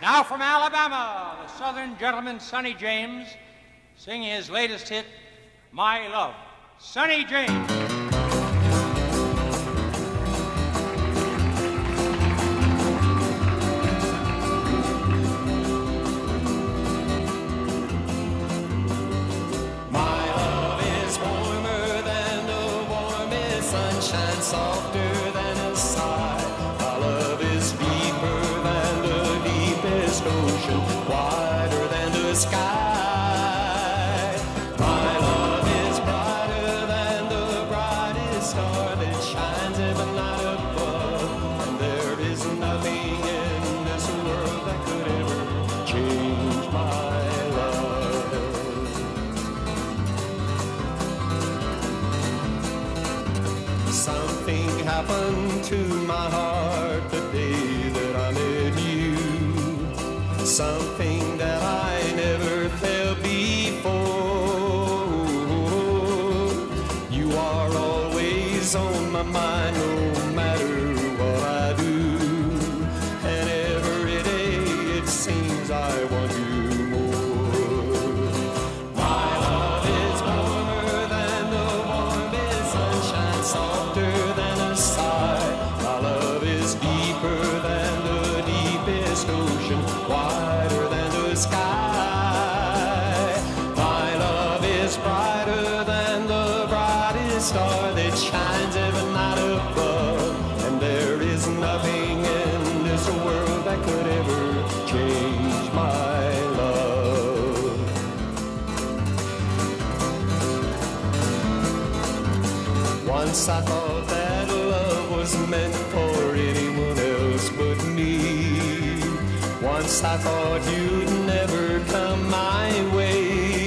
Now from Alabama, the Southern gentleman Sonny James, singing his latest hit, My Love. Sonny James. Sunshine softer than a sigh. My love is deeper than the deepest ocean, wider than the sky. My love is brighter than the brightest star that shines every night above. And there is nothing in this world that could ever change my love. Something happened to my heart the day that I met you. Something that I never felt before. You are always on my mind no matter what I do. And every day it seems I want you more. My love is warmer than the warmest sunshine, softer than a sigh. My love is deeper than the deepest ocean, wider than the sky. My love is brighter than the brightest star that shines every night above. And there is nothing in this world that could ever change my love. Once I thought that love was meant for anyone else but me. Once I thought you'd never come my way.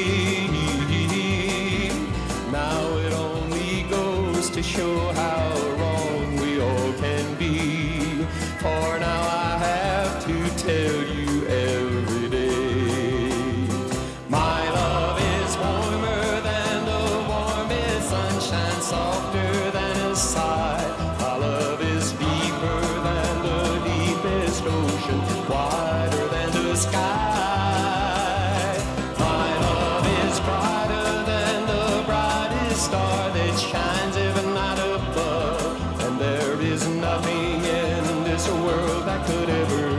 Now it only goes to show how wrong we all can be. For now I have to tell you every day. My love is warmer than the warmest sunshine, softer than a sigh. My love is deeper than the deepest ocean, wider than the sky. My love is brighter than the brightest star that shines every night above. And there is nothing in this world that could ever